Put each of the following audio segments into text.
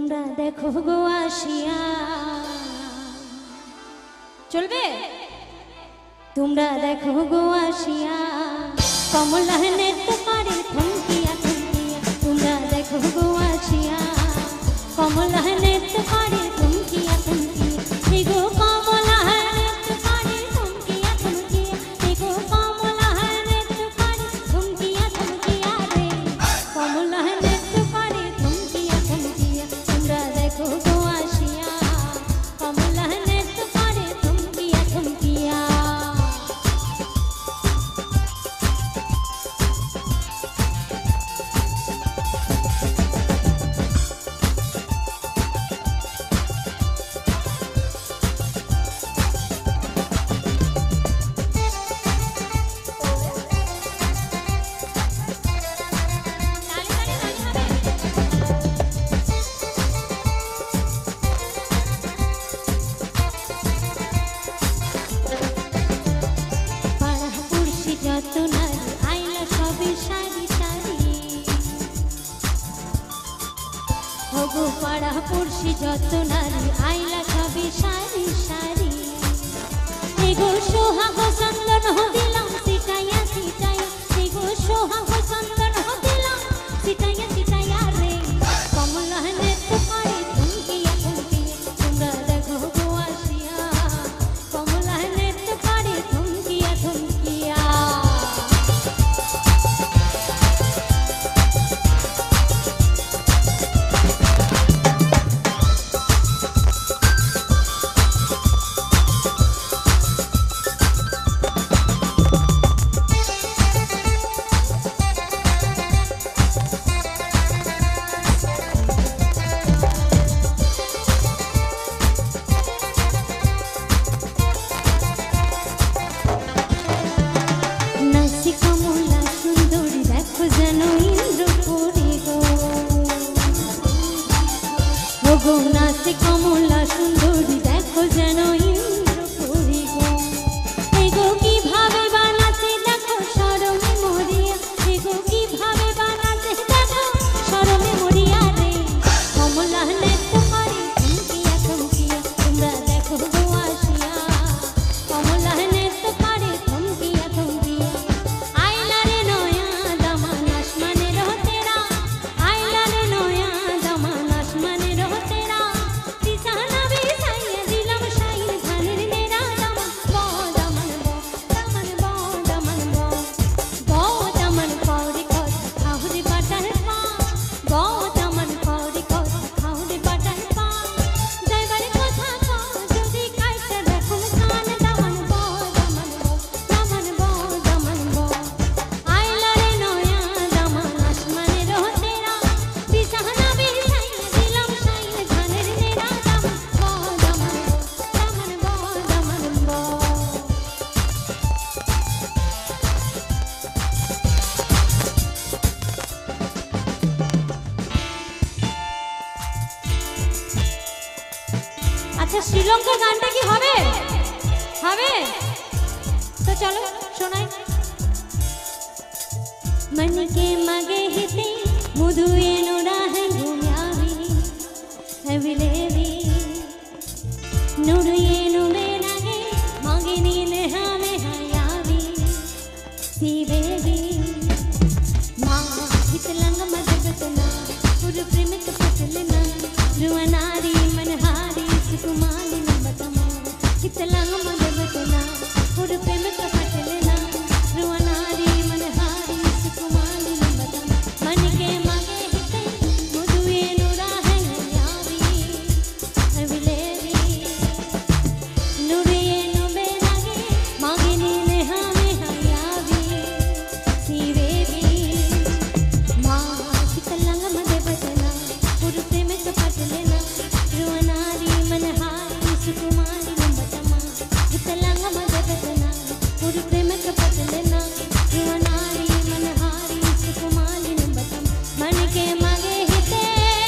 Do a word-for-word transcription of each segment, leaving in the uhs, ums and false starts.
তোমরা দেখো গো আসিয়া চলবে তোমরা দেখো গো আসিয়া কমলা নেত্র পারে থমকিয়া থমকিয়া তোমরা দেখো গো আসিয়া কমলা নেত্র পারে থমকিয়া থমকিয়া হে গো কমলা নেত্র পারে থমকিয়া থমকিয়া হে গো কমলা নেত্র পারে থমকিয়া থমকিয়া রে কমলা নেত্র পারে থমকিয়া থমকিয়া তোমরা দেখো গো আসিয়া কমলা নেত্র পারে থমকিয়া থমকিয়া পাড়া পড়শি যত নারী আইলা সবই সারি সারি এগো সোহাগ চন্দন দিলাম সিটাইয়া সিটাইয়া এগো সোহাগ চন্দন দিলাম সিটাইয়া সিটাইয়া রে কমলা নেত্র পারে থমকিয়া থমকিয়া তোমরা দেখো গো আসিয়া কমলা নেত্র পারে থমকিয়া থমকিয়া নাচে কমলা সুন্দরী দেখো যেন ইন্দ্রপুরী গো এগো কিভাবে বানাচ্ছে দেখো শরমে মরিয়া এগো কিভাবে বানাচ্ছে দেখো শরমে মরিয়া রে কমলা নেত্র পারে থমকিয়া থমকিয়া তোমরা দেখো গো আসিয়া কমলা নেত্র পারে থমকিয়া থমকিয়া আইলা রে নয়া দামান আসমানে রতেরা আইলা রে নয়া দামান আসমানে রতেরা দিশানা বিছাইয়া দিলাম শাইন ধানের নেরা দামান ব দামান ব দামান ব দামান ব ব দামান পৌরি কত খাউরি বাটার পা ব দামান পৌরি কত খাউরি বাটার পা যাইবারে কথা কও যদি কাইটা দেখুন কান দামান ব দামান ব দামান ব দামান ব আইলা রে নয়া দামান আসমানে রতেরা দিশানা বিছাইয়া দিলাম শাইন ধানের নেরা দামান ব দামান ব দামান ব দামান ব আচ্ছা শ্রীলঙ্কার গানটা কি হবে হবে তো চলো শোনাই मन के मगे हिते मुदुए नोरा है घुम्यावी हविलेवी नुड़िए नुमे नगे मगे नीले हमें हयावी सी बेबी माँ हितलंग मदबतना पुर प्रेम के पसलना रुअनारी मनहारी सुकुमारी नबतमा हितलंग मदबतना पुर प्रेम के पसलना रुअनारी मनहारी सुकुमारी नबतमा मन के मगे हिते मुदुए नुरा है यावी हविलेवी नुड़िए नुमे नगे मगे नीले हमें हयावी सी बेबी माँ हितलंग मदबतना पुर प्रेम के पसलना रुअनारी मनहारी सुकुमारी नबतमा हितलंग मदबतना पुर प्रेम के पसलना रुअनारी मनहारी सुकुमारी नबतमा मन के मगे हिते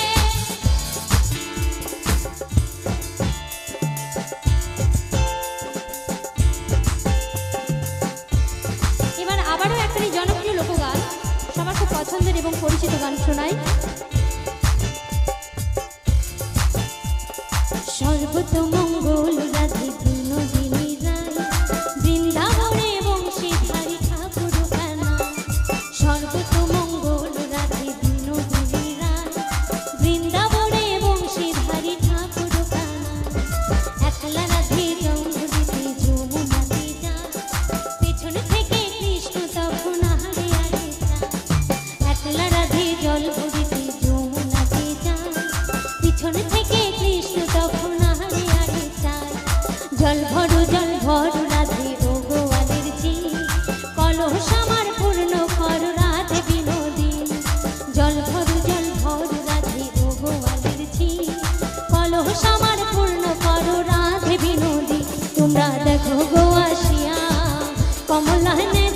এবার আবারও একটা জনপ্রিয় লোকগান সবার খুব পছন্দের এবং পরিচিত গান শোনাই সর্বতমঙ্গল রাধে বিনোদিনী রায়, বৃন্দাবনে বংশীধারী ঠাকুর কানা। সর্বতমঙ্গল রাধে বিনোদিনী রায়, বৃন্দাবনে বংশীধারী ঠাকুর কানা। একলা রাধে জল ভরিতে যমুনাতে যায়, পেছন থেকে কৃষ্ণ তখন আহারে আগে যায়। একলা রাধে জল ভরিতে যমুনাতে যায়, পিছন থেকে কৃষ্ণ তখন আহারে আগে যায়। জল ভরো জল ভরো রাধে ও গোয়ালের ঝি, কলস আমার পূর্ণ করো রাধে বিনোদিনী। জল ভরো জল ভরো রাধে ও গোয়ালের ঝি, কলস আমার পূর্ণ করো রাধে বিনোদিনী। তোমরা দেখো গো আসিয়া কমলা